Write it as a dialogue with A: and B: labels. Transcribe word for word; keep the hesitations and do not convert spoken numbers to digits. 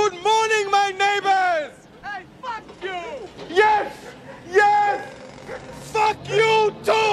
A: Good morning, my neighbors!
B: Hey, fuck you!
A: Yes! Yes! Fuck you too!